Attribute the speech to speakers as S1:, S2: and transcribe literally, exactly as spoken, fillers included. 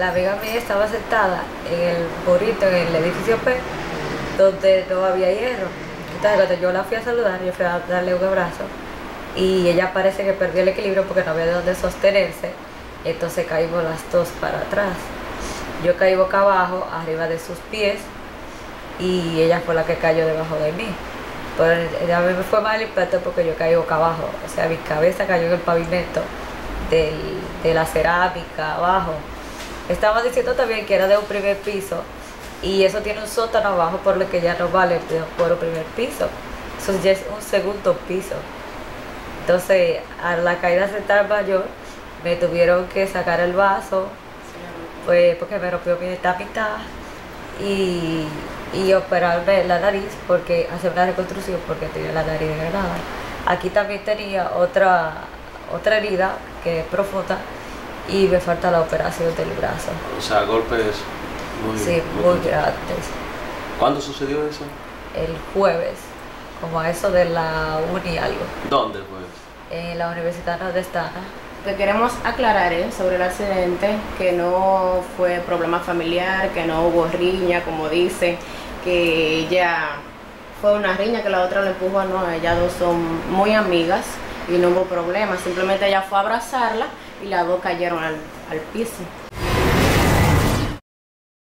S1: la amiga mía estaba sentada en el burrito, en el edificio P, donde no había hierro. Entonces cuando yo la fui a saludar, yo fui a darle un abrazo y ella parece que perdió el equilibrio porque no había de dónde sostenerse, entonces caímos las dos para atrás. Yo caí boca abajo, arriba de sus pies, y ella fue la que cayó debajo de mí. Pero a mí me fue mal el impacto porque yo caí boca abajo, o sea, mi cabeza cayó en el pavimento del, de la cerámica abajo. Estaba diciendo también que era de un primer piso y eso tiene un sótano abajo, por lo que ya no vale por un primer piso, eso ya es un segundo piso. Entonces a la caída central mayor me tuvieron que sacar el vaso, pues porque me rompió mi mitad y, y operarme la nariz, porque hacer una reconstrucción porque tenía la nariz degradada. Aquí también tenía otra, otra herida que es profunda y me falta la operación del brazo.
S2: O sea, golpes muy,
S1: sí, muy, muy grandes.
S2: ¿Cuándo sucedió eso?
S1: El jueves, como a eso de la una y algo.
S2: ¿Dónde el jueves?
S1: En la Universidad Nordestana.
S3: Te queremos aclarar ¿eh? sobre el accidente, que no fue problema familiar, que no hubo riña, como dice, que ella fue una riña que la otra le empujó, no, ellas dos son muy amigas y no hubo problema, simplemente ella fue a abrazarla y las dos cayeron al, al piso.